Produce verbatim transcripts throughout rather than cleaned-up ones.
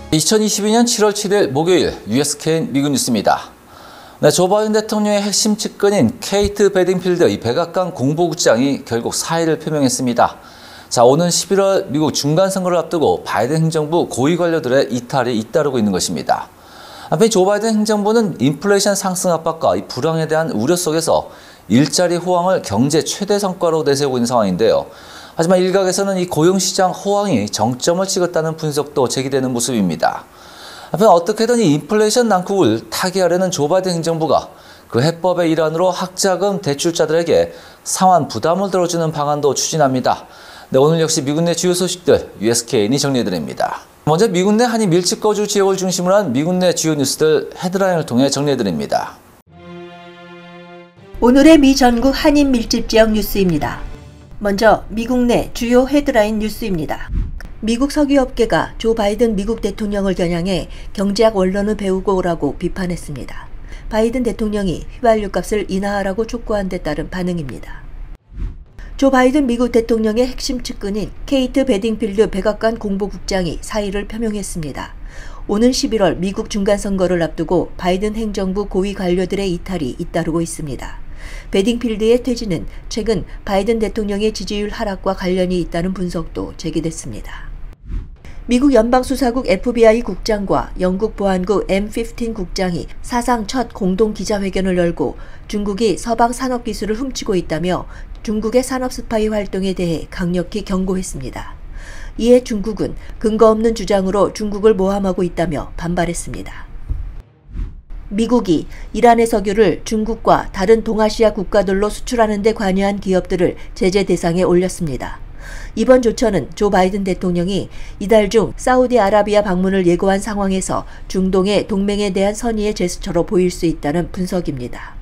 이천이십이 년 칠월 칠일 목요일 유에스케이엔 미국 뉴스입니다. 네, 조 바이든 대통령의 핵심 측근인 케이트 베딩필드 이 백악관 공보국장이 결국 사의를 표명했습니다. 자, 오는 십일월 미국 중간선거를 앞두고 바이든 행정부 고위 관료들의 이탈이 잇따르고 있는 것입니다. 한편 조 바이든 행정부는 인플레이션 상승 압박과 이 불황에 대한 우려 속에서 일자리 호황을 경제 최대 성과로 내세우고 있는 상황인데요. 하지만 일각에서는 이 고용시장 호황이 정점을 찍었다는 분석도 제기되는 모습입니다. 한편 어떻게든 이 인플레이션 난국을 타개하려는 조 바이든 행정부가 그 해법의 일환으로 학자금 대출자들에게 상환 부담을 들어주는 방안도 추진합니다. 네, 오늘 역시 미국 내 주요 소식들 유에스케이엔이 정리해드립니다. 먼저 미국 내 한인 밀집 거주 지역을 중심으로 한 미국 내 주요 뉴스들 헤드라인을 통해 정리해드립니다. 오늘의 미 전국 한인 밀집 지역 뉴스입니다. 먼저 미국 내 주요 헤드라인 뉴스입니다. 미국 석유업계가 조 바이든 미국 대통령을 겨냥해 경제학 원론을 배우고 오라고 비판했습니다. 바이든 대통령이 휘발유값을 인하하라고 촉구한 데 따른 반응입니다. 조 바이든 미국 대통령의 핵심 측근인 케이트 베딩필드 백악관 공보국장이 사의를 표명했습니다. 오는 십일월 미국 중간선거를 앞두고 바이든 행정부 고위 관료들의 이탈이 잇따르고 있습니다. 베딩필드의 퇴진은 최근 바이든 대통령의 지지율 하락과 관련이 있다는 분석도 제기됐습니다. 미국 연방수사국 에프비아이 국장과 영국 보안국 엠 십오 국장이 사상 첫 공동 기자회견을 열고 중국이 서방 산업기술을 훔치고 있다며 중국의 산업 스파이 활동에 대해 강력히 경고했습니다. 이에 중국은 근거 없는 주장으로 중국을 모함하고 있다며 반발했습니다. 미국이 이란의 석유를 중국과 다른 동아시아 국가들로 수출하는 데 관여한 기업들을 제재 대상에 올렸습니다. 이번 조처는 조 바이든 대통령이 이달 중 사우디아라비아 방문을 예고한 상황에서 중동의 동맹에 대한 선의의 제스처로 보일 수 있다는 분석입니다.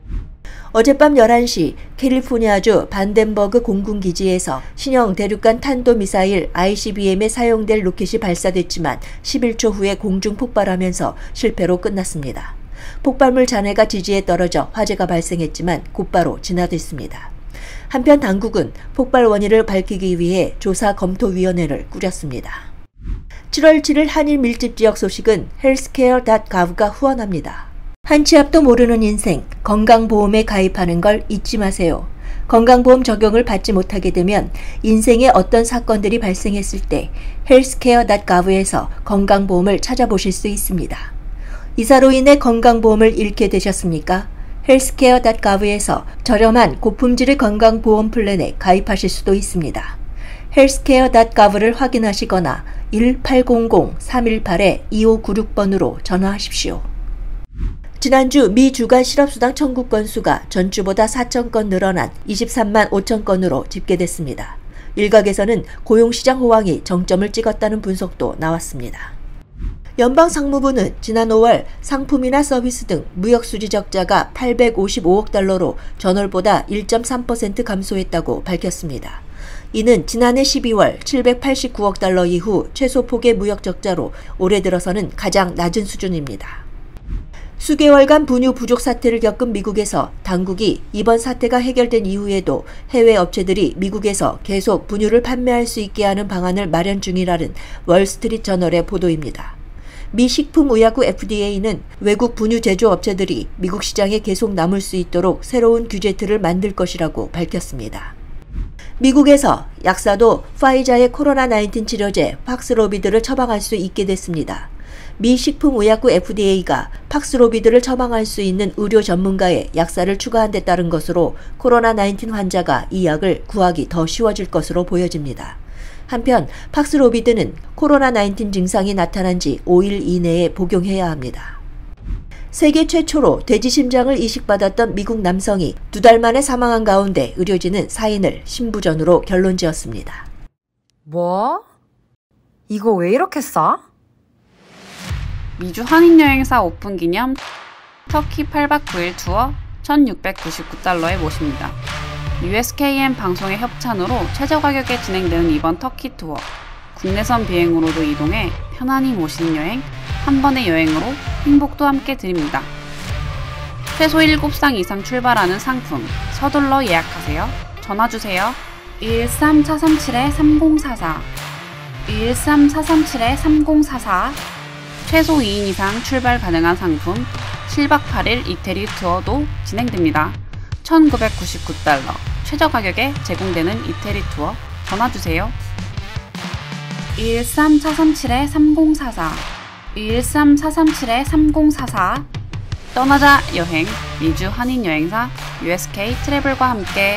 어젯밤 열한 시 캘리포니아주 반덴버그 공군기지에서 신형 대륙간 탄도미사일 아이씨비엠에 사용될 로켓이 발사됐지만 십일 초 후에 공중 폭발하면서 실패로 끝났습니다. 폭발물 잔해가 지지에 떨어져 화재가 발생했지만 곧바로 진화됐습니다. 한편 당국은 폭발 원인을 밝히기 위해 조사 검토위원회를 꾸렸습니다. 칠월 칠일 한일 밀집 지역 소식은 헬스케어 닷 가브가 후원합니다. 한 치 앞도 모르는 인생, 건강보험에 가입하는 걸 잊지 마세요. 건강보험 적용을 받지 못하게 되면 인생에 어떤 사건들이 발생했을 때 헬스케어 닷 가브에서 건강보험을 찾아보실 수 있습니다. 이사로 인해 건강보험을 잃게 되셨습니까? 헬스케어 닷 가브에서 저렴한 고품질의 건강보험 플랜에 가입하실 수도 있습니다. 헬스케어 닷 가브를 확인하시거나 일팔공공 삼일팔 이오구육 번으로 전화하십시오. 지난주 미 주간 실업수당 청구 건수가 전주보다 사천 건 늘어난 이십삼만 오천 건으로 집계됐습니다. 일각에서는 고용시장 호황이 정점을 찍었다는 분석도 나왔습니다. 연방상무부는 지난 오월 상품이나 서비스 등 무역수지 적자가 팔백오십오억 달러로 전월보다 일 점 삼 퍼센트 감소했다고 밝혔습니다. 이는 지난해 십이월 칠백팔십구억 달러 이후 최소폭의 무역 적자로 올해 들어서는 가장 낮은 수준입니다. 수개월간 분유 부족 사태를 겪은 미국에서 당국이 이번 사태가 해결된 이후에도 해외 업체들이 미국에서 계속 분유를 판매할 수 있게 하는 방안을 마련 중이라는 월스트리트저널의 보도입니다. 미 식품의약국 에프디에이는 외국 분유 제조업체들이 미국 시장에 계속 남을 수 있도록 새로운 규제 틀을 만들 것이라고 밝혔습니다. 미국에서 약사도 파이자의 코로나 나인틴 치료제 팍스로비드를 처방할 수 있게 됐습니다. 미 식품의약국 에프디에이가 팍스로비드를 처방할 수 있는 의료 전문가의 약사를 추가한 데 따른 것으로 코로나 나인틴 환자가 이 약을 구하기 더 쉬워질 것으로 보여집니다. 한편 팍스로비드는 코로나 나인틴 증상이 나타난 지 오 일 이내에 복용해야 합니다. 세계 최초로 돼지 심장을 이식받았던 미국 남성이 두 달 만에 사망한 가운데 의료진은 사인을 신부전으로 결론지었습니다. 뭐? 이거 왜 이렇게 싸? 미주 한인여행사 오픈 기념 터키 팔 박 구 일 투어 천육백구십구 달러에 모십니다. 유에스케이엔 방송의 협찬으로 최저 가격에 진행되는 이번 터키 투어, 국내선 비행으로도 이동해 편안히 모시는 여행, 한 번의 여행으로 행복도 함께 드립니다. 최소 일곱 상 이상 출발하는 상품, 서둘러 예약하세요. 전화주세요. 일삼 사삼칠 삼공사사 일삼 사삼칠 삼공사사 최소 이 인 이상 출발 가능한 상품 칠 박 팔 일 이태리 투어도 진행됩니다. 천구백구십구 달러 최저 가격에 제공되는 이태리 투어 전화주세요. 이일삼 사삼칠 삼공사사 이일삼 사삼칠 삼공사사 떠나자 여행 미주 한인 여행사 유에스케이 트래블과 함께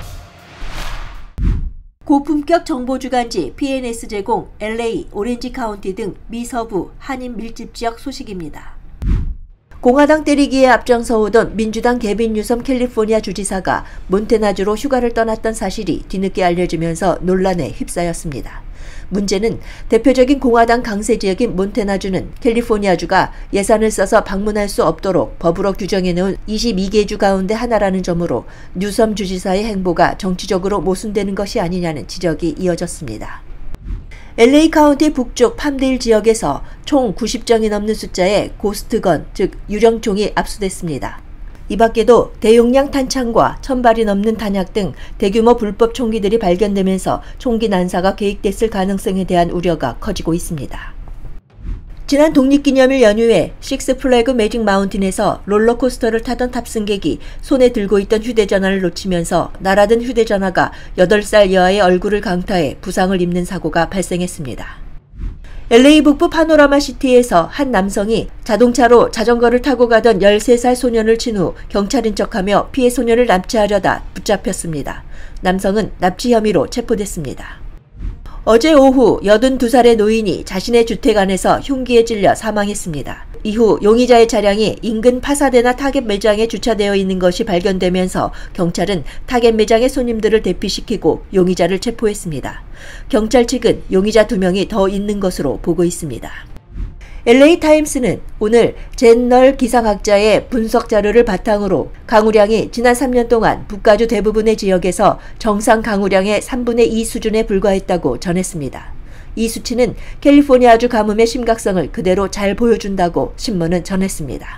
고품격 정보주간지 피엔에스 제공 엘에이, 오렌지 카운티 등 미서부 한인 밀집 지역 소식입니다. 공화당 때리기에 앞장서오던 민주당 개빈 뉴섬 캘리포니아 주지사가 몬태나주로 휴가를 떠났던 사실이 뒤늦게 알려지면서 논란에 휩싸였습니다. 문제는 대표적인 공화당 강세 지역인 몬태나주는 캘리포니아주가 예산을 써서 방문할 수 없도록 법으로 규정해놓은 이십이 개 주 가운데 하나라는 점으로 뉴섬 주지사의 행보가 정치적으로 모순되는 것이 아니냐는 지적이 이어졌습니다. 엘에이 카운티 북쪽 팜데일 지역에서 총 구십 정이 넘는 숫자의 고스트건, 즉 유령총이 압수됐습니다. 이 밖에도 대용량 탄창과 천 발이 넘는 탄약 등 대규모 불법 총기들이 발견되면서 총기 난사가 계획됐을 가능성에 대한 우려가 커지고 있습니다. 지난 독립기념일 연휴에 식스플래그 매직 마운틴에서 롤러코스터를 타던 탑승객이 손에 들고 있던 휴대전화를 놓치면서 날아든 휴대전화가 여덟 살 여아의 얼굴을 강타해 부상을 입는 사고가 발생했습니다. 엘에이 북부 파노라마 시티에서 한 남성이 자동차로 자전거를 타고 가던 열세 살 소년을 친 후 경찰인 척하며 피해 소년을 납치하려다 붙잡혔습니다. 남성은 납치 혐의로 체포됐습니다. 어제 오후 여든두 살의 노인이 자신의 주택 안에서 흉기에 찔려 사망했습니다. 이후 용의자의 차량이 인근 파사데나 타겟 매장에 주차되어 있는 것이 발견되면서 경찰은 타겟 매장의 손님들을 대피시키고 용의자를 체포했습니다. 경찰 측은 용의자 두 명이 더 있는 것으로 보고 있습니다. 엘에이 타임스는 오늘 젠널 기상학자의 분석 자료를 바탕으로 강우량이 지난 삼 년 동안 북가주 대부분의 지역에서 정상 강우량의 삼분의 이 수준에 불과했다고 전했습니다. 이 수치는 캘리포니아주 가뭄의 심각성을 그대로 잘 보여준다고 신문은 전했습니다.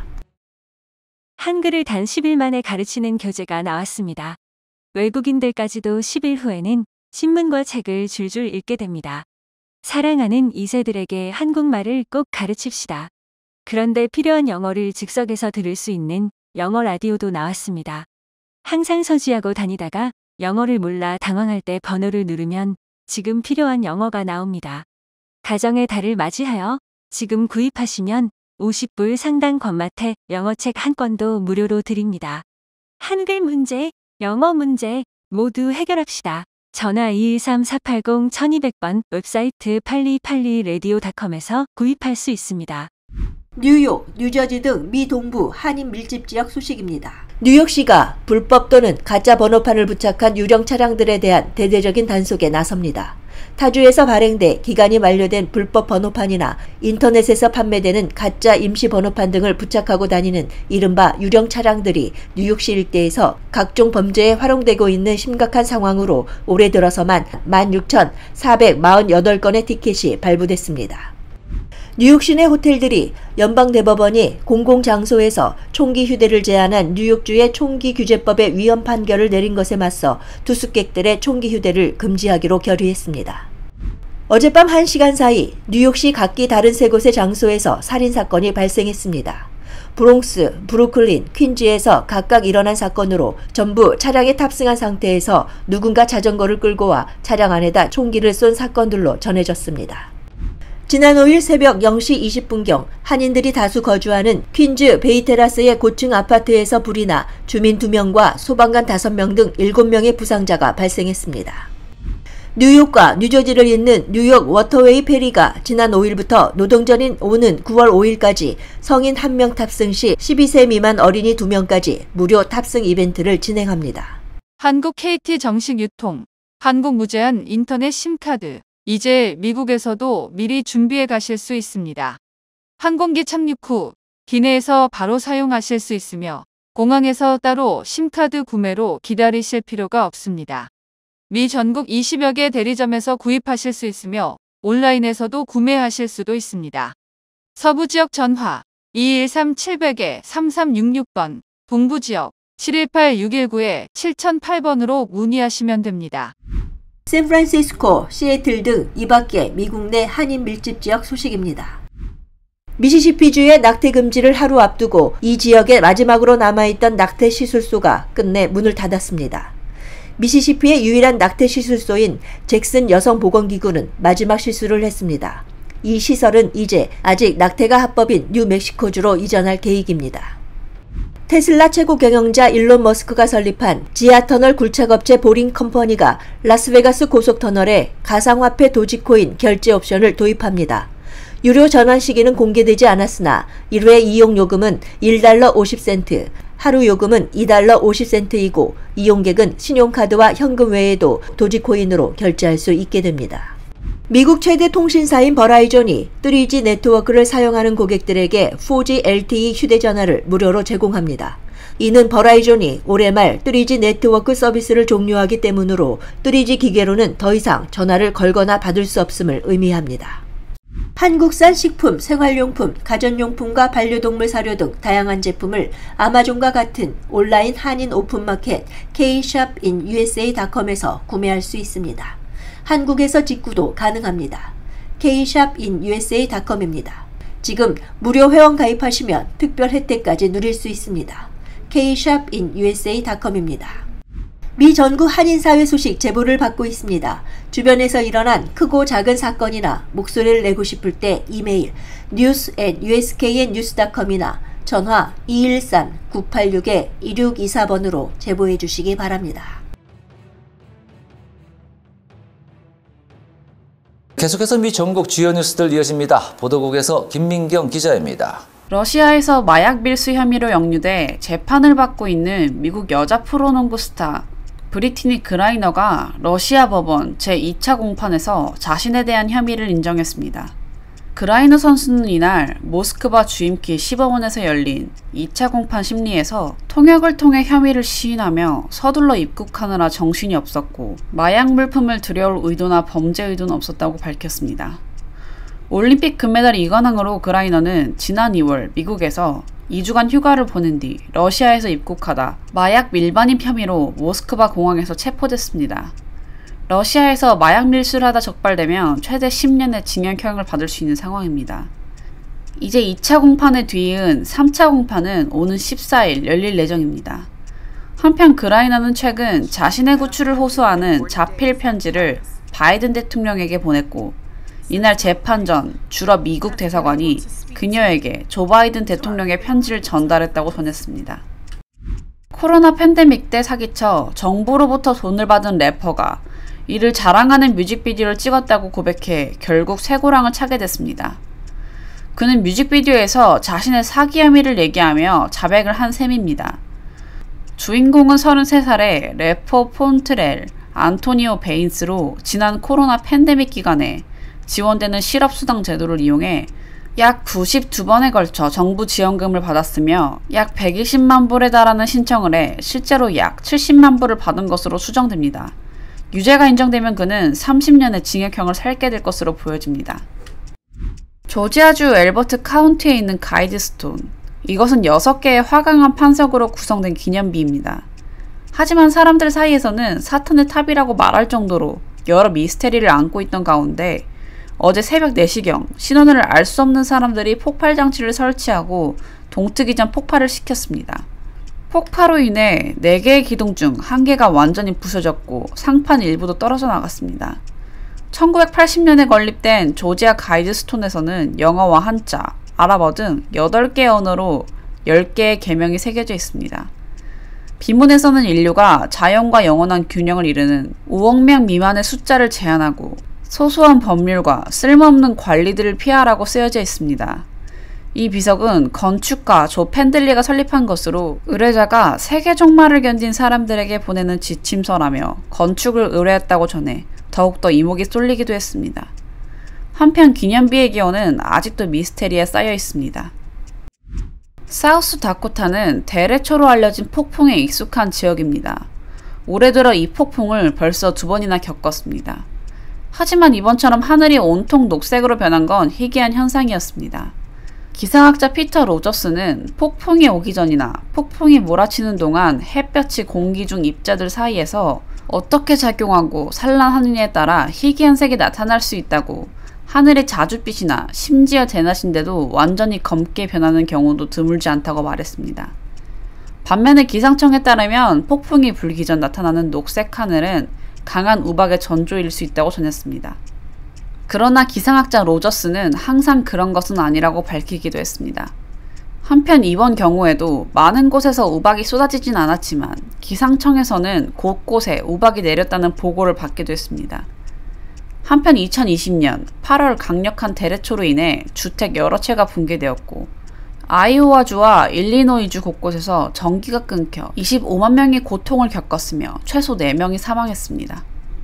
한글을 단 십 일 만에 가르치는 교재가 나왔습니다. 외국인들까지도 십 일 후에는 신문과 책을 줄줄 읽게 됩니다. 사랑하는 이 세들에게 한국말을 꼭 가르칩시다. 그런데 필요한 영어를 즉석에서 들을 수 있는 영어 라디오도 나왔습니다. 항상 서지하고 다니다가 영어를 몰라 당황할 때 번호를 누르면 지금 필요한 영어가 나옵니다. 가정의 달을 맞이하여 지금 구입하시면 오십 불 상당 권마태 영어책 한 권도 무료로 드립니다. 한글 문제, 영어 문제 모두 해결합시다. 전화 이일삼 사팔공 천이백 번, 웹사이트 팔이팔이 레디오 닷컴에서 구입할 수 있습니다. 뉴욕, 뉴저지 등 미 동부 한인 밀집 지역 소식입니다. 뉴욕시가 불법 또는 가짜 번호판을 부착한 유령 차량들에 대한 대대적인 단속에 나섭니다. 타주에서 발행돼 기간이 만료된 불법 번호판이나 인터넷에서 판매되는 가짜 임시 번호판 등을 부착하고 다니는 이른바 유령 차량들이 뉴욕시 일대에서 각종 범죄에 활용되고 있는 심각한 상황으로 올해 들어서만 만 육천사백사십팔 건의 티켓이 발부됐습니다. 뉴욕 시내 호텔들이 연방대법원이 공공장소에서 총기 휴대를 제한한 뉴욕주의 총기규제법의 위헌 판결을 내린 것에 맞서 투숙객들의 총기 휴대를 금지하기로 결의했습니다. 어젯밤 한 시간 사이 뉴욕시 각기 다른 세 곳의 장소에서 살인사건이 발생했습니다. 브롱스, 브루클린, 퀸즈에서 각각 일어난 사건으로 전부 차량에 탑승한 상태에서 누군가 자전거를 끌고 와 차량 안에다 총기를 쏜 사건들로 전해졌습니다. 지난 오일 새벽 영 시 이십 분경 한인들이 다수 거주하는 퀸즈 베이테라스의 고층 아파트에서 불이 나 주민 두 명과 소방관 다섯 명 등 일곱 명의 부상자가 발생했습니다. 뉴욕과 뉴저지를 잇는 뉴욕 워터웨이 페리가 지난 오일부터 노동절인 오는 구월 오일까지 성인 한 명 탑승 시 십이 세 미만 어린이 두 명까지 무료 탑승 이벤트를 진행합니다. 한국 케이티 정식 유통, 한국 무제한 인터넷 심카드. 이제 미국에서도 미리 준비해 가실 수 있습니다. 항공기 착륙 후 기내에서 바로 사용하실 수 있으며 공항에서 따로 심카드 구매로 기다리실 필요가 없습니다. 미 전국 이십여 개 대리점에서 구입하실 수 있으며 온라인에서도 구매하실 수도 있습니다. 서부 지역 전화 이일삼 칠백 삼삼육육 번, 동부 지역 칠일팔 육일구 칠공공팔 번으로 문의하시면 됩니다. 샌프란시스코, 시애틀 등 이 밖에 미국 내 한인 밀집 지역 소식입니다. 미시시피주의 낙태 금지를 하루 앞두고 이 지역에 마지막으로 남아있던 낙태 시술소가 끝내 문을 닫았습니다. 미시시피의 유일한 낙태 시술소인 잭슨 여성보건기구는 마지막 시술을 했습니다. 이 시설은 이제 아직 낙태가 합법인 뉴멕시코주로 이전할 계획입니다. 테슬라 최고 경영자 일론 머스크가 설립한 지하터널 굴착업체 보링컴퍼니가 라스베가스 고속터널에 가상화폐 도지코인 결제 옵션을 도입합니다. 유료 전환 시기는 공개되지 않았으나 일 회 이용 요금은 일 달러 오십 센트, 하루 요금은 이 달러 오십 센트이고 이용객은 신용카드와 현금 외에도 도지코인으로 결제할 수 있게 됩니다. 미국 최대 통신사인 버라이존이 쓰리지 네트워크를 사용하는 고객들에게 포지 엘티이 휴대전화를 무료로 제공합니다. 이는 버라이존이 올해 말 쓰리지 네트워크 서비스를 종료하기 때문으로 쓰리지 기계로는 더 이상 전화를 걸거나 받을 수 없음을 의미합니다. 한국산 식품, 생활용품, 가전용품과 반려동물 사료 등 다양한 제품을 아마존과 같은 온라인 한인 오픈마켓 케이샵 인 유에스에이 닷컴에서 구매할 수 있습니다. 한국에서 직구도 가능합니다. 케이샵 인 유에스에이 닷컴입니다. 지금 무료 회원 가입하시면 특별 혜택까지 누릴 수 있습니다. 케이샵 인 유에스에이 닷컴입니다. 미 전국 한인사회 소식 제보를 받고 있습니다. 주변에서 일어난 크고 작은 사건이나 목소리를 내고 싶을 때 이메일 뉴스 앳 유에스케이엔 뉴스 닷컴이나 전화 이일삼 구팔육 이육이사 번으로 제보해 주시기 바랍니다. 계속해서 미 전국 주요 뉴스들 이어집니다. 보도국에서 김민경 기자입니다. 러시아에서 마약 밀수 혐의로 역류돼 재판을 받고 있는 미국 여자 프로농구 스타 브리티니 그라이너가 러시아 법원 제이 차 공판에서 자신에 대한 혐의를 인정했습니다. 그라이너 선수는 이날 모스크바 주임기 시범원에서 열린 이 차 공판 심리에서 통역을 통해 혐의를 시인하며 서둘러 입국하느라 정신이 없었고 마약 물품을 들여올 의도나 범죄 의도는 없었다고 밝혔습니다. 올림픽 금메달 이관왕으로 그라이너는 지난 이월 미국에서 이 주간 휴가를 보낸 뒤 러시아에서 입국하다 마약 밀반입 혐의로 모스크바 공항에서 체포됐습니다. 러시아에서 마약 밀수를 하다 적발되면 최대 십 년의 징역형을 받을 수 있는 상황입니다. 이제 이 차 공판에 뒤이은 삼 차 공판은 오는 십사 일 열릴 예정입니다. 한편 그라이너는 최근 자신의 구출을 호소하는 자필 편지를 바이든 대통령에게 보냈고 이날 재판 전 주럽 미국 대사관이 그녀에게 조 바이든 대통령의 편지를 전달했다고 전했습니다. 코로나 팬데믹 때 사기쳐 정부로부터 돈을 받은 래퍼가 이를 자랑하는 뮤직비디오를 찍었다고 고백해 결국 쇠고랑을 차게 됐습니다. 그는 뮤직비디오에서 자신의 사기 혐의를 얘기하며 자백을 한 셈입니다. 주인공은 서른세 살의 래퍼 폰트렐 안토니오 베인스로 지난 코로나 팬데믹 기간에 지원되는 실업수당 제도를 이용해 약 구십이 번에 걸쳐 정부 지원금을 받았으며 약 백이십만 불에 달하는 신청을 해 실제로 약 칠십만 불을 받은 것으로 추정됩니다. 유죄가 인정되면 그는 삼십 년의 징역형을 살게 될 것으로 보여집니다. 조지아주 엘버트 카운티에 있는 가이드스톤. 이것은 여섯 개의 화강암 판석으로 구성된 기념비입니다. 하지만 사람들 사이에서는 사탄의 탑이라고 말할 정도로 여러 미스테리를 안고 있던 가운데 어제 새벽 네 시경 신원을 알 수 없는 사람들이 폭발 장치를 설치하고 동트기 전 폭발을 시켰습니다. 폭파로 인해 네 개의 기둥 중 한 개가 완전히 부서졌고 상판 일부도 떨어져 나갔습니다. 천구백팔십 년에 건립된 조지아 가이드스톤에서는 영어와 한자, 아랍어 등 여덟 개의 언어로 열 개의 계명이 새겨져 있습니다. 비문에서는 인류가 자연과 영원한 균형을 이루는 오억 명 미만의 숫자를 제한하고 소소한 법률과 쓸모없는 관리들을 피하라고 쓰여져 있습니다. 이 비석은 건축가 조 펜들리가 설립한 것으로 의뢰자가 세계 종말을 견딘 사람들에게 보내는 지침서라며 건축을 의뢰했다고 전해 더욱더 이목이 쏠리기도 했습니다. 한편 기념비의 기원은 아직도 미스테리에 쌓여 있습니다. 사우스 다코타는 대래초로 알려진 폭풍에 익숙한 지역입니다. 올해 들어 이 폭풍을 벌써 두 번이나 겪었습니다. 하지만 이번처럼 하늘이 온통 녹색으로 변한 건 희귀한 현상이었습니다. 기상학자 피터 로저스는 폭풍이 오기 전이나 폭풍이 몰아치는 동안 햇볕이 공기 중 입자들 사이에서 어떻게 작용하고 산란하느냐에 따라 희귀한 색이 나타날 수 있다고 하늘이 자줏빛이나 심지어 대낮인데도 완전히 검게 변하는 경우도 드물지 않다고 말했습니다. 반면에 기상청에 따르면 폭풍이 불기 전 나타나는 녹색 하늘은 강한 우박의 전조일 수 있다고 전했습니다. 그러나 기상학자 로저스는 항상 그런 것은 아니라고 밝히기도 했습니다. 한편 이번 경우에도 많은 곳에서 우박이 쏟아지진 않았지만 기상청에서는 곳곳에 우박이 내렸다는 보고를 받기도 했습니다. 한편 이천이십 년 팔월 강력한 대래초로 인해 주택 여러 채가 붕괴되었고 아이오와주와 일리노이주 곳곳에서 전기가 끊겨 이십오만 명이 고통을 겪었으며 최소 네 명이 사망했습니다.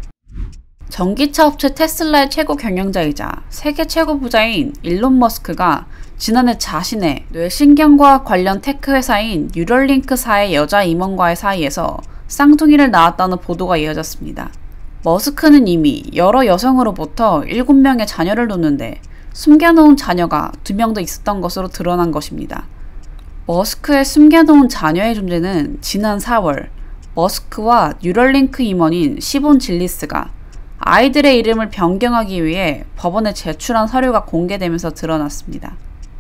전기차 업체 테슬라의 최고 경영자이자 세계 최고 부자인 일론 머스크가 지난해 자신의 뇌신경과학 관련 테크 회사인 뉴럴링크사의 여자 임원과의 사이에서 쌍둥이를 낳았다는 보도가 이어졌습니다. 머스크는 이미 여러 여성으로부터 일곱 명의 자녀를 놓는데 숨겨놓은 자녀가 두 명 더 있었던 것으로 드러난 것입니다. 머스크의 숨겨놓은 자녀의 존재는 지난 사월 머스크와 뉴럴링크 임원인 시본 질리스가 아이들의 이름을 변경하기 위해 법원에 제출한 서류가 공개되면서 드러났습니다.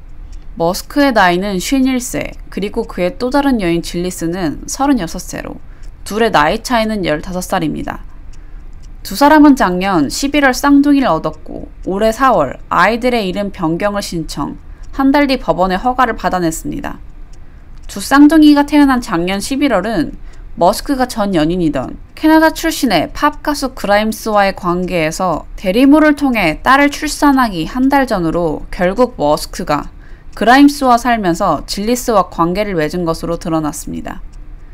머스크의 나이는 쉰일 세, 그리고 그의 또 다른 여인 질리스는 서른여섯 세로 둘의 나이 차이는 열다섯 살입니다. 두 사람은 작년 십일월 쌍둥이를 얻었고 올해 사월 아이들의 이름 변경을 신청, 한 달 뒤 법원의 허가를 받아냈습니다. 두 쌍둥이가 태어난 작년 십일월은 머스크가 전 연인이던 캐나다 출신의 팝 가수 그라임스와의 관계에서 대리모를 통해 딸을 출산하기 한 달 전으로 결국 머스크가 그라임스와 살면서 질리스와 관계를 맺은 것으로 드러났습니다.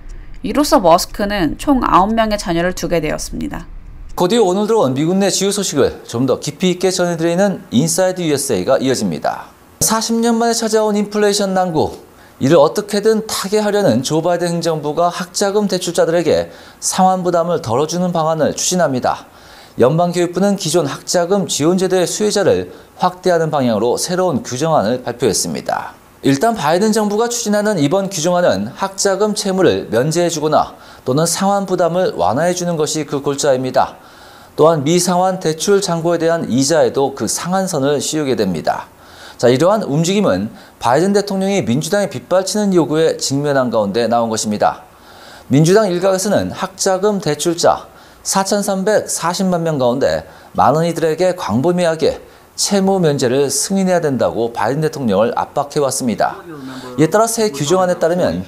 이로써 머스크는 총 아홉 명의 자녀를 두게 되었습니다. 곧 이어 오늘 들어온 미국 내 주요 소식을 좀 더 깊이 있게 전해드리는 인사이드 유에스에이가 이어집니다. 사십 년 만에 찾아온 인플레이션 난국, 이를 어떻게든 타개하려는 조 바이든 행정부가 학자금 대출자들에게 상환 부담을 덜어주는 방안을 추진합니다. 연방교육부는 기존 학자금 지원제도의 수혜자를 확대하는 방향으로 새로운 규정안을 발표했습니다. 일단 바이든 정부가 추진하는 이번 규정안은 학자금 채무를 면제해주거나 또는 상환 부담을 완화해주는 것이 그 골자입니다. 또한 미상환 대출 잔고에 대한 이자에도 그 상한선을 씌우게 됩니다. 자, 이러한 움직임은 바이든 대통령이 민주당의 빗발치는 요구에 직면한 가운데 나온 것입니다. 민주당 일각에서는 학자금 대출자 사천삼백사십만 명 가운데 많은 이들에게 광범위하게 채무 면제를 승인해야 된다고 바이든 대통령을 압박해왔습니다. 이에 따라 새 규정안에 따르면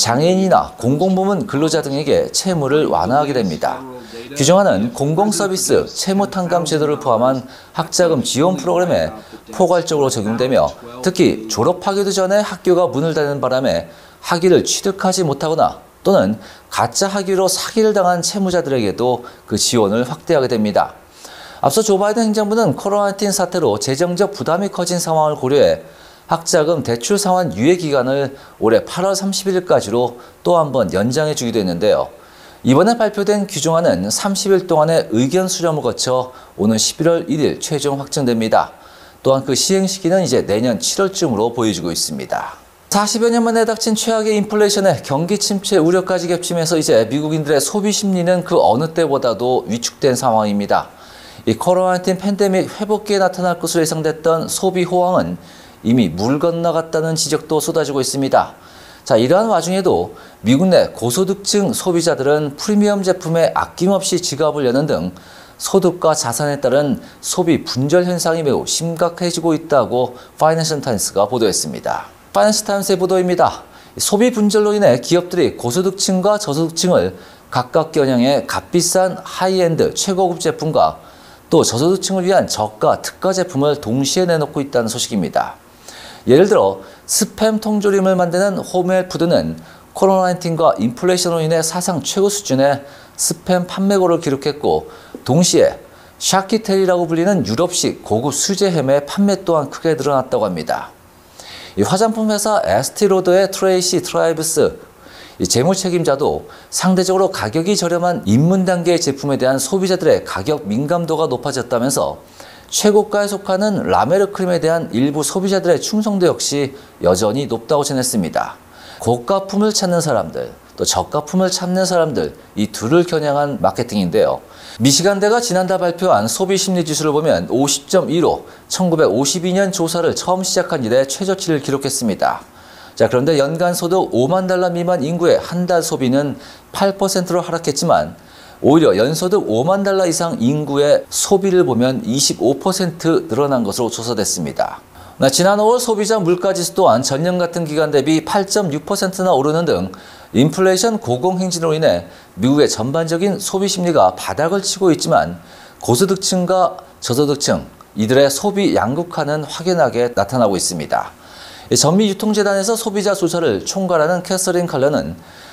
장애인이나 공공부문 근로자 등에게 채무를 완화하게 됩니다. 규정안은 공공서비스 채무탕감 제도를 포함한 학자금 지원 프로그램에 포괄적으로 적용되며 특히 졸업하기도 전에 학교가 문을 닫는 바람에 학위를 취득하지 못하거나 또는 가짜 학위로 사기를 당한 채무자들에게도 그 지원을 확대하게 됩니다. 앞서 조 바이든 행정부는 코로나 십구 사태로 재정적 부담이 커진 상황을 고려해 학자금 대출 상환 유예 기간을 올해 팔월 삼십일일까지로 또 한 번 연장해 주기도 했는데요. 이번에 발표된 규정안은 삼십 일 동안의 의견 수렴을 거쳐 오는 십일월 일일 최종 확정됩니다. 또한 그 시행 시기는 이제 내년 칠월쯤으로 보여지고 있습니다. 사십여 년 만에 닥친 최악의 인플레이션에 경기 침체 우려까지 겹치면서 이제 미국인들의 소비 심리는 그 어느 때보다도 위축된 상황입니다. 이 코로나 십구 팬데믹 회복기에 나타날 것으로 예상됐던 소비 호황은 이미 물 건너갔다는 지적도 쏟아지고 있습니다. 자, 이러한 와중에도 미국 내 고소득층 소비자들은 프리미엄 제품에 아낌없이 지갑을 여는 등 소득과 자산에 따른 소비 분절 현상이 매우 심각해지고 있다고 파이낸셜 타임스가 보도했습니다. 파이낸셜 타임스의 보도입니다. 소비 분절로 인해 기업들이 고소득층과 저소득층을 각각 겨냥해 값비싼 하이엔드 최고급 제품과 또 저소득층을 위한 저가 특가 제품을 동시에 내놓고 있다는 소식입니다. 예를 들어 스팸 통조림을 만드는 홈웰푸드는 코로나 십구과 인플레이션으로 인해 사상 최고 수준의 스팸 판매고를 기록했고 동시에 샤키테리라고 불리는 유럽식 고급 수제 햄의 판매 또한 크게 늘어났다고 합니다. 이 화장품 회사 에스티로더의 트레이시 트라이브스 이 재무 책임자도 상대적으로 가격이 저렴한 입문 단계의 제품에 대한 소비자들의 가격 민감도가 높아졌다면서 최고가에 속하는 라메르 크림에 대한 일부 소비자들의 충성도 역시 여전히 높다고 전했습니다. 고가품을 찾는 사람들, 또 저가품을 찾는 사람들, 이 둘을 겨냥한 마케팅인데요. 미시간대가 지난달 발표한 소비심리지수를 보면 오십 점 일오, 천구백오십이 년 조사를 처음 시작한 이래 최저치를 기록했습니다. 자, 그런데 연간 소득 오만 달러 미만 인구의 한 달 소비는 팔 퍼센트로 하락했지만 오히려 연소득 오만 달러 이상 인구의 소비를 보면 이십오 퍼센트 늘어난 것으로 조사됐습니다. 네, 지난 오월 소비자 물가지수 또한 전년 같은 기간 대비 팔 점 육 퍼센트나 오르는 등 인플레이션 고공행진으로 인해 미국의 전반적인 소비 심리가 바닥을 치고 있지만 고소득층과 저소득층, 이들의 소비 양극화는 확연하게 나타나고 있습니다. 전미유통재단에서 소비자 조사를 총괄하는 캐서린 칼러는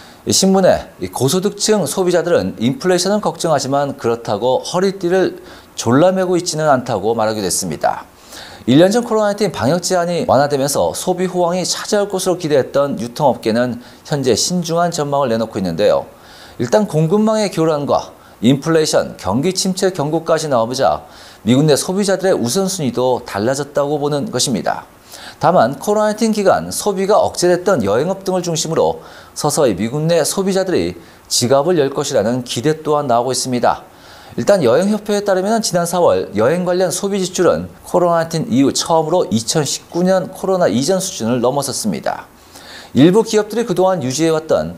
신문에 고소득층 소비자들은 인플레이션을 걱정하지만 그렇다고 허리띠를 졸라매고 있지는 않다고 말하기도 했습니다. 일 년 전 코로나 나인틴 방역 제한이 완화되면서 소비 호황이 찾아올 것으로 기대했던 유통업계는 현재 신중한 전망을 내놓고 있는데요. 일단 공급망의 교란과 인플레이션, 경기 침체 경고까지 나오자 미국 내 소비자들의 우선순위도 달라졌다고 보는 것입니다. 다만 코로나 나인틴 기간 소비가 억제됐던 여행업 등을 중심으로 서서히 미국 내 소비자들이 지갑을 열 것이라는 기대 또한 나오고 있습니다. 일단 여행협회에 따르면 지난 사월 여행 관련 소비 지출은 코로나 나인틴 이후 처음으로 이천십구 년 코로나 이전 수준을 넘어섰습니다. 일부 기업들이 그동안 유지해왔던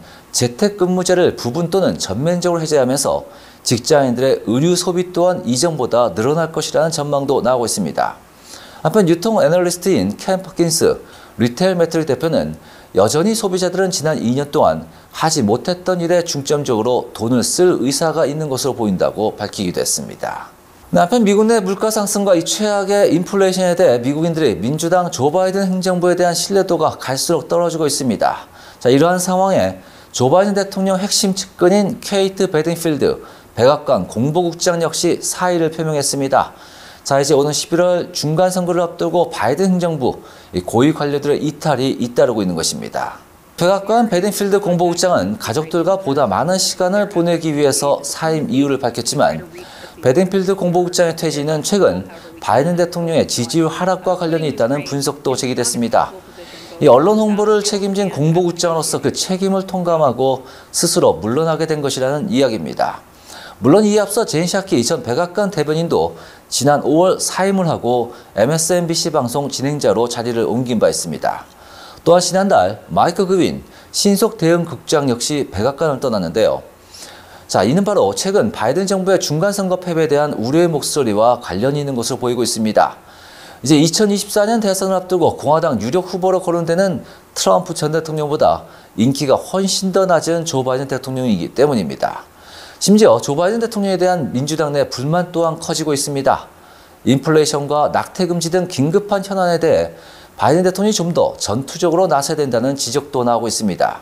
재택근무제를 부분 또는 전면적으로 해제하면서 직장인들의 의류 소비 또한 이전보다 늘어날 것이라는 전망도 나오고 있습니다. 한편 유통 애널리스트인 켄 퍼킨스 리테일 매트릭 대표는 여전히 소비자들은 지난 이 년 동안 하지 못했던 일에 중점적으로 돈을 쓸 의사가 있는 것으로 보인다고 밝히기도 했습니다. 한편 미국 내 물가 상승과 이 최악의 인플레이션에 대해 미국인들이 민주당 조 바이든 행정부에 대한 신뢰도가 갈수록 떨어지고 있습니다. 자, 이러한 상황에 조 바이든 대통령 핵심 측근인 케이트 베딩필드 백악관 공보국장 역시 사의를 표명했습니다. 자, 이제 오는 십일월 중간선거를 앞두고 바이든 행정부 고위 관료들의 이탈이 잇따르고 있는 것입니다. 백악관 베딩필드 공보국장은 가족들과 보다 많은 시간을 보내기 위해서 사임 이유를 밝혔지만 베딩필드 공보국장의 퇴진은 최근 바이든 대통령의 지지율 하락과 관련이 있다는 분석도 제기됐습니다. 이 언론 홍보를 책임진 공보국장으로서 그 책임을 통감하고 스스로 물러나게 된 것이라는 이야기입니다. 물론 이에 앞서 젠 샤키 전 백악관 대변인도 지난 오월 사임을 하고 엠에스엔비씨 방송 진행자로 자리를 옮긴 바 있습니다. 또한 지난달 마이크 그윈 신속 대응국장 역시 백악관을 떠났는데요. 자, 이는 바로 최근 바이든 정부의 중간선거 패배에 대한 우려의 목소리와 관련이 있는 것으로 보이고 있습니다. 이제 이천이십사 년 대선을 앞두고 공화당 유력 후보로 거론되는 트럼프 전 대통령보다 인기가 훨씬 더 낮은 조 바이든 대통령이기 때문입니다. 심지어 조 바이든 대통령에 대한 민주당 내 불만 또한 커지고 있습니다. 인플레이션과 낙태금지 등 긴급한 현안에 대해 바이든 대통령이 좀 더 전투적으로 나서야 된다는 지적도 나오고 있습니다.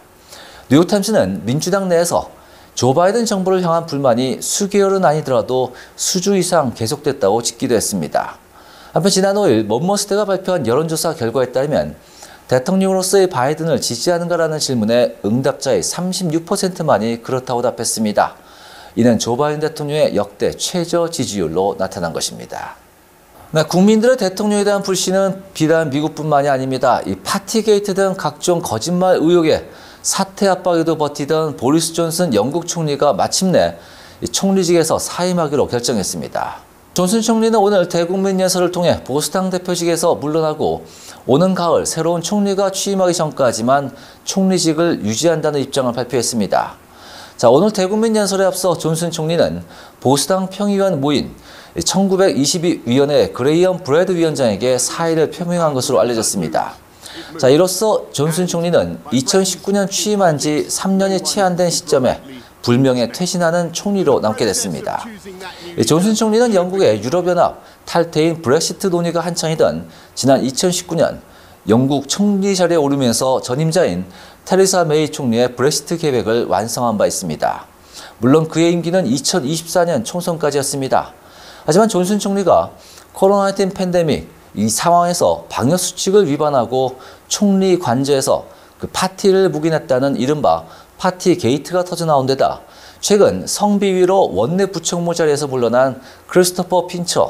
뉴욕타임스는 민주당 내에서 조 바이든 정부를 향한 불만이 수개월은 아니더라도 수주 이상 계속됐다고 짓기도 했습니다. 한편 지난 오일 먼머스대가 발표한 여론조사 결과에 따르면 대통령으로서의 바이든을 지지하는가라는 질문에 응답자의 삼십육 퍼센트만이 그렇다고 답했습니다. 이는 조 바이든 대통령의 역대 최저 지지율로 나타난 것입니다. 네, 국민들의 대통령에 대한 불신은 비단 미국뿐만이 아닙니다. 이 파티게이트 등 각종 거짓말 의혹에 사퇴 압박에도 버티던 보리스 존슨 영국 총리가 마침내 총리직에서 사임하기로 결정했습니다. 존슨 총리는 오늘 대국민 연설을 통해 보수당 대표직에서 물러나고 오는 가을 새로운 총리가 취임하기 전까지만 총리직을 유지한다는 입장을 발표했습니다. 자, 오늘 대국민 연설에 앞서 존슨 총리는 보수당 평의원 모인 천구백이십이 위원회 그레이엄 브래드 위원장에게 사의를 표명한 것으로 알려졌습니다. 자, 이로써 존슨 총리는 이천십구 년 취임한 지 삼 년이 채 안 된 시점에 불명예 퇴진하는 총리로 남게 됐습니다. 존슨 총리는 영국의 유럽연합 탈퇴인 브렉시트 논의가 한창이던 지난 이천십구 년 영국 총리 자리에 오르면서 전임자인 테레사 메이 총리의 브렉시트 계획을 완성한 바 있습니다. 물론 그의 임기는 이천이십사 년 총선까지였습니다. 하지만 존슨 총리가 코로나 나인틴 팬데믹 이 상황에서 방역수칙을 위반하고 총리 관저에서 그 파티를 묵인했다는 이른바 파티 게이트가 터져나온 데다 최근 성비위로 원내 부총무 자리에서 물러난 크리스토퍼 핀처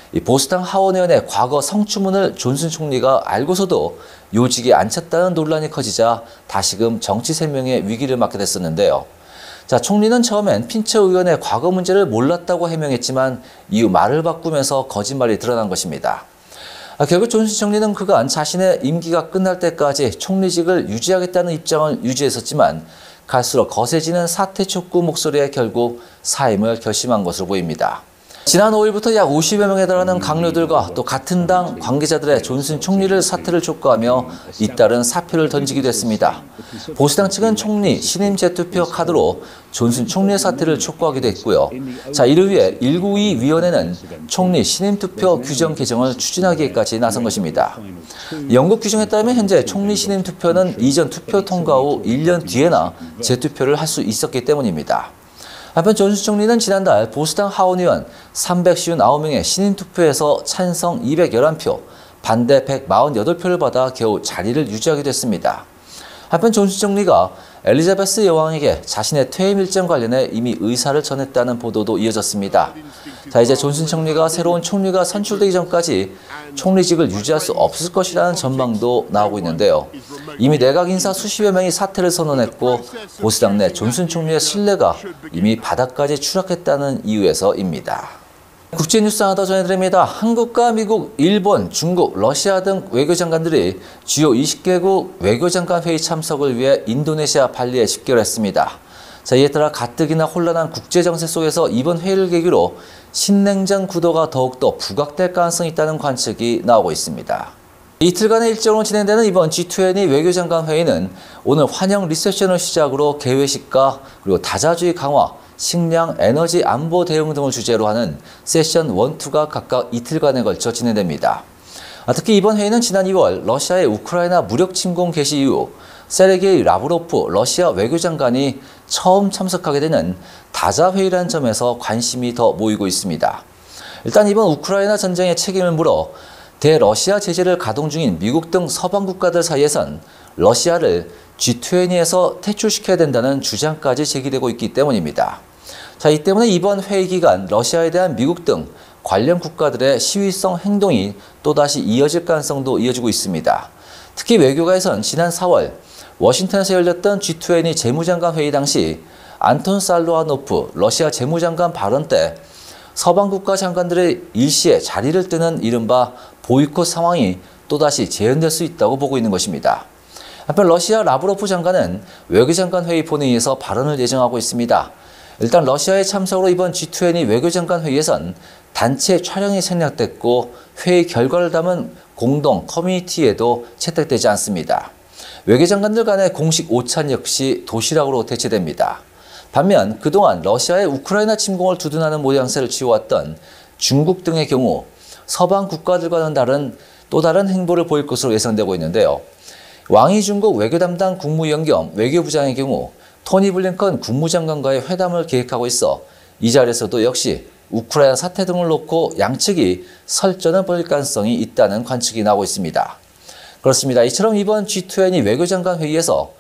이 보수당 하원 의원의 과거 성추문을 존슨 총리가 알고서도 요직에 앉혔다는 논란이 커지자 다시금 정치 생명의 위기를 맞게 됐었는데요. 자, 총리는 처음엔 핀처 의원의 과거 문제를 몰랐다고 해명했지만 이후 말을 바꾸면서 거짓말이 드러난 것입니다. 아, 결국 존슨 총리는 그간 자신의 임기가 끝날 때까지 총리직을 유지하겠다는 입장을 유지했었지만 갈수록 거세지는 사퇴 촉구 목소리에 결국 사임을 결심한 것으로 보입니다. 지난 오일부터 약 오십여 명에 달하는 강료들과 또 같은 당 관계자들의 존슨 총리를 사퇴를 촉구하며 잇따른 사표를 던지기도 했습니다. 보수당 측은 총리 신임 재투표 카드로 존슨 총리의 사퇴를 촉구하기도 했고요. 자, 이를 위해 일구이 위원회는 총리 신임 투표 규정 개정을 추진하기까지 나선 것입니다. 영국 규정에 따르면 현재 총리 신임 투표는 이전 투표 통과 후 일 년 뒤에나 재투표를 할 수 있었기 때문입니다. 한편 존슨 총리는 지난달 보수당 하원의원 삼백구십구 명의 신임 투표에서 찬성 이백십일 표, 반대 백사십팔 표를 받아 겨우 자리를 유지하게 됐습니다. 한편 존슨 총리가 엘리자베스 여왕에게 자신의 퇴임 일정 관련해 이미 의사를 전했다는 보도도 이어졌습니다. 자, 이제 존슨 총리가 새로운 총리가 선출되기 전까지 총리직을 유지할 수 없을 것이라는 전망도 나오고 있는데요. 이미 내각 인사 수십여 명이 사퇴를 선언했고 보수당 내 존슨 총리의 신뢰가 이미 바닥까지 추락했다는 이유에서입니다. 국제뉴스 하나 더 전해드립니다. 한국과 미국, 일본, 중국, 러시아 등 외교장관들이 주요 이십 개국 외교장관 회의 참석을 위해 인도네시아 발리에 집결했습니다. 자, 이에 따라 가뜩이나 혼란한 국제정세 속에서 이번 회의를 계기로 신냉전 구도가 더욱더 부각될 가능성이 있다는 관측이 나오고 있습니다. 이틀간의 일정으로 진행되는 이번 지 이십 외교장관 회의는 오늘 환영 리셉션을 시작으로 개회식과 그리고 다자주의 강화, 식량, 에너지, 안보 대응 등을 주제로 하는 세션 일, 이가 각각 이틀간에 걸쳐 진행됩니다. 특히 이번 회의는 지난 이월 러시아의 우크라이나 무력 침공 개시 이후 세르게이 라브로프 러시아 외교장관이 처음 참석하게 되는 다자회의라는 점에서 관심이 더 모이고 있습니다. 일단 이번 우크라이나 전쟁의 책임을 물어 대러시아 제재를 가동 중인 미국 등 서방 국가들 사이에선 러시아를 지 이십에서 퇴출시켜야 된다는 주장까지 제기되고 있기 때문입니다. 자, 이 때문에 이번 회의 기간 러시아에 대한 미국 등 관련 국가들의 시위성 행동이 또다시 이어질 가능성도 이어지고 있습니다. 특히 외교가에선 지난 사월 워싱턴에서 열렸던 지 이십 재무장관 회의 당시 안톤 살로아노프 러시아 재무장관 발언 때 서방 국가 장관들의 일시에 자리를 뜨는 이른바 보이콧 상황이 또다시 재현될 수 있다고 보고 있는 것입니다. 한편 러시아 라브로프 장관은 외교장관 회의 본회의에서 발언을 예정하고 있습니다. 일단 러시아의 참석으로 이번 지 이십 외교장관 회의에선 단체 촬영이 생략됐고 회의 결과를 담은 공동 커뮤니티에도 채택되지 않습니다. 외교장관들 간의 공식 오찬 역시 도시락으로 대체됩니다. 반면 그동안 러시아의 우크라이나 침공을 두둔하는 모양새를 지어왔던 중국 등의 경우 서방 국가들과는 다른 또 다른 행보를 보일 것으로 예상되고 있는데요. 왕이 중국 외교 담당 국무위원 겸 외교부장의 경우 토니 블링컨 국무장관과의 회담을 계획하고 있어 이 자리에서도 역시 우크라이나 사태 등을 놓고 양측이 설전을 벌일 가능성이 있다는 관측이 나오고 있습니다. 그렇습니다. 이처럼 이번 지 이십 외교장관 회의에서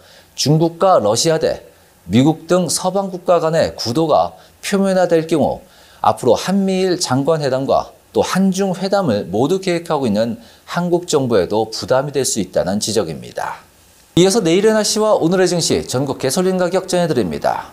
중국과 러시아 대 미국 등 서방 국가 간의 구도가 표면화될 경우 앞으로 한미일 장관회담과 또 한중 회담을 모두 계획하고 있는 한국 정부에도 부담이 될 수 있다는 지적입니다. 이어서 내일의 날씨와 오늘의 증시, 전국 개솔린 가격 전해드립니다.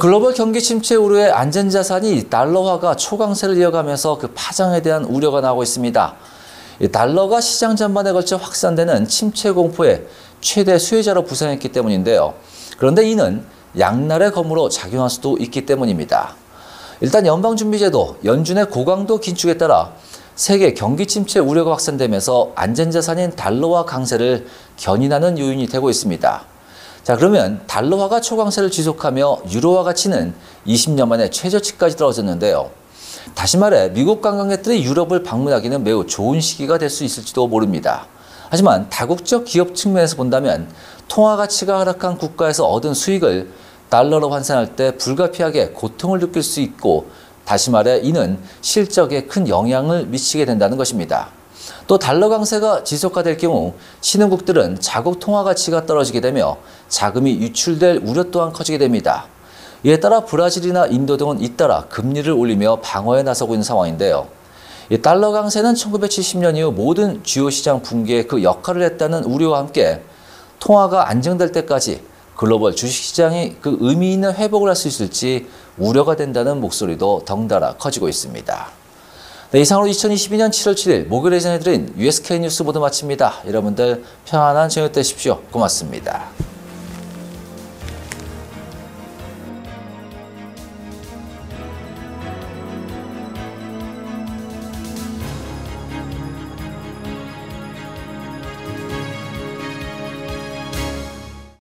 글로벌 경기 침체 우려에 안전자산이 달러화가 초강세를 이어가면서 그 파장에 대한 우려가 나오고 있습니다. 이 달러가 시장 전반에 걸쳐 확산되는 침체 공포의 최대 수혜자로 부상했기 때문인데요. 그런데 이는 양날의 검으로 작용할 수도 있기 때문입니다. 일단 연방준비제도, 연준의 고강도 긴축에 따라 세계 경기 침체 우려가 확산되면서 안전자산인 달러화 강세를 견인하는 요인이 되고 있습니다. 자, 그러면 달러화가 초강세를 지속하며 유로화 가치는 이십 년 만에 최저치까지 떨어졌는데요. 다시 말해 미국 관광객들이 유럽을 방문하기는 매우 좋은 시기가 될 수 있을지도 모릅니다. 하지만 다국적 기업 측면에서 본다면 통화 가치가 하락한 국가에서 얻은 수익을 달러로 환산할 때 불가피하게 고통을 느낄 수 있고, 다시 말해 이는 실적에 큰 영향을 미치게 된다는 것입니다. 또 달러 강세가 지속화될 경우 신흥국들은 자국 통화 가치가 떨어지게 되며 자금이 유출될 우려 또한 커지게 됩니다. 이에 따라 브라질이나 인도 등은 잇따라 금리를 올리며 방어에 나서고 있는 상황인데요. 이 달러 강세는 천구백칠십 년 이후 모든 주요 시장 붕괴에 그 역할을 했다는 우려와 함께 통화가 안정될 때까지 글로벌 주식시장이 그 의미 있는 회복을 할 수 있을지 우려가 된다는 목소리도 덩달아 커지고 있습니다. 네, 이상으로 이천이십이 년 칠월 칠일 목요일에 전해드린 유에스케이 뉴스 모두 마칩니다. 여러분들 편안한 저녁 되십시오. 고맙습니다.